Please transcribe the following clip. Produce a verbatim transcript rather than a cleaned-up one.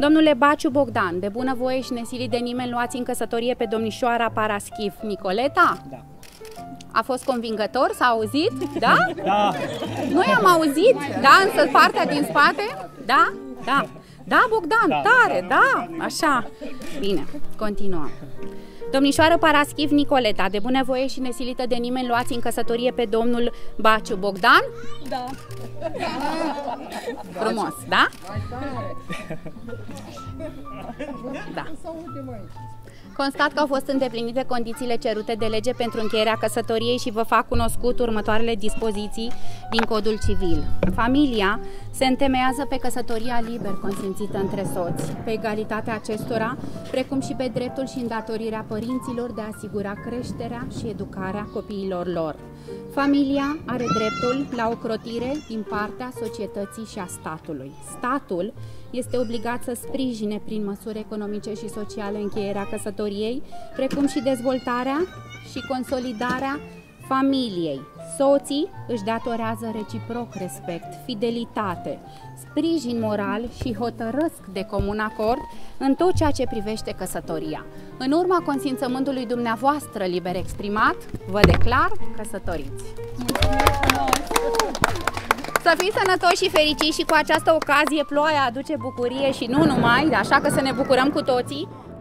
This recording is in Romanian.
Domnule Baciu Bogdan, de bunăvoie și nesilit de nimeni, luați în căsătorie pe domnișoara Paraschif Nicoleta? Da. A fost convingător? S-a auzit? Da? Da. Noi am auzit, da, însă partea din spate? Da? Da. Da, Bogdan, Da, tare, da, da, așa. Bine, continuăm. Domnișoară Paraschif Nicoleta, de bunăvoie și nesilită de nimeni, luați în căsătorie pe domnul Baciu Bogdan? Da. Frumos, da? Da. Constat că au fost îndeplinite condițiile cerute de lege pentru încheierea căsătoriei și vă fac cunoscut următoarele dispoziții din Codul Civil. Familia se întemeiază pe căsătoria liber consimțită între soți, pe egalitatea acestora, precum și pe dreptul și îndatorirea părinților de a asigura creșterea și educarea copiilor lor. Familia are dreptul la ocrotire din partea societății și a statului. Statul este obligat să sprijine prin măsuri economice și sociale încheierea căsătoriei, precum și dezvoltarea și consolidarea familiei. Soții își datorează reciproc respect, fidelitate, sprijin moral și hotărăsc de comun acord în tot ceea ce privește căsătoria. În urma consimțământului dumneavoastră liber exprimat, vă declar căsătoriți. Să fiți sănătoși și fericiți și cu această ocazie ploaia aduce bucurie și nu numai, așa că să ne bucurăm cu toții.